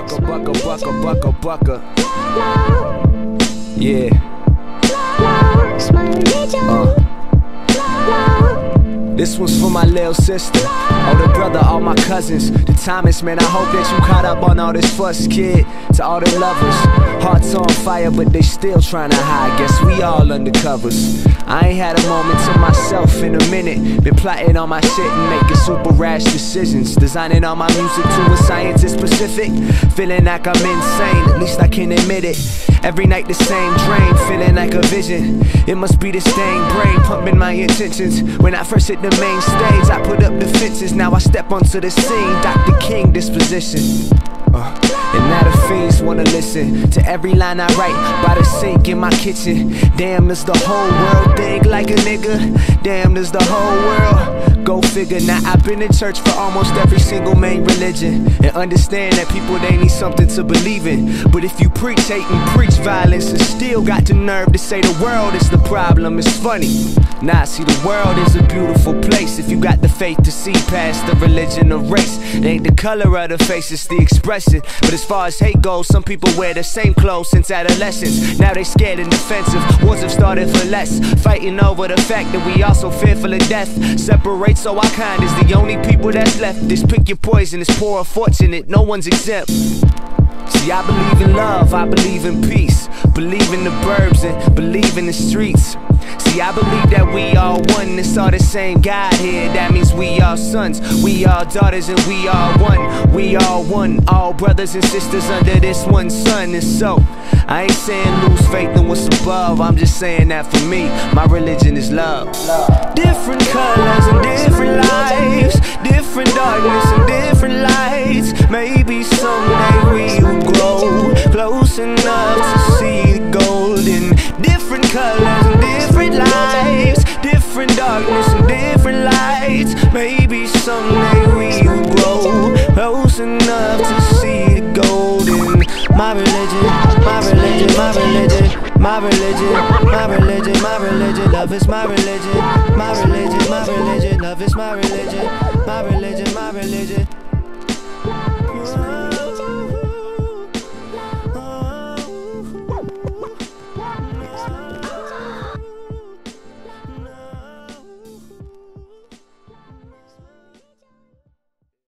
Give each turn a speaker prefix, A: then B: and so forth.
A: bucka. Yeah. This one's for my little sister, older brother, all my cousins, the Thomas, man, I hope that you caught up on all this fuss, kid. To all the lovers, hearts on fire, but they still trying to hide. Guess we all undercovers. I ain't had a moment to myself in a minute. Been plotting on my shit and making super rash decisions. Designing all my music to a science specific. Feeling like I'm insane, at least I can admit it. Every night the same dream, feeling like a vision. It must be the stained brain pumping my intentions. When I first hit the main stage, I put up the fences. Now I step onto the scene, Dr. King disposition. And now the fiends wanna listen to every line I write by the sink in my kitchen. Damn, does the whole world think like a nigga? Damn, does the whole world? Go figure. Now I've been in church for almost every single main religion, and understand that people, they need something to believe in. But if you preach hate and preach violence and still got the nerve to say the world is the problem, it's funny. Nah, see, the world is a beautiful place if you got the faith to see past the religion or race. It ain't the color of the face, it's the expression. But as far as hate goes, some people wear the same clothes since adolescence. Now they scared and defensive, wars have started for less. Fighting over the fact that we all so fearful of death. Separate so our kind is the only people that's left. Just pick your poison, it's poor or fortunate, no one's exempt. See, I believe in love, I believe in peace. Believe in the burbs and believe in the streets. See, I believe that we all one, it's all the same God here. That means we all sons, we all daughters, and we all one. We all one, all brothers and sisters under this one sun. And so, I ain't saying lose faith in what's above, I'm just saying that for me, my religion is love. Different colors and different lives, different darkness and different lights. Maybe someday we will grow close enough to see the golden. Different colors and different lives, different darkness and different lights. Maybe someday we will grow close enough to see the golden. My religion, my religion, my religion, my religion, my religion, my religion. Love is my religion, my religion, my religion. Love is my religion, my religion, my religion.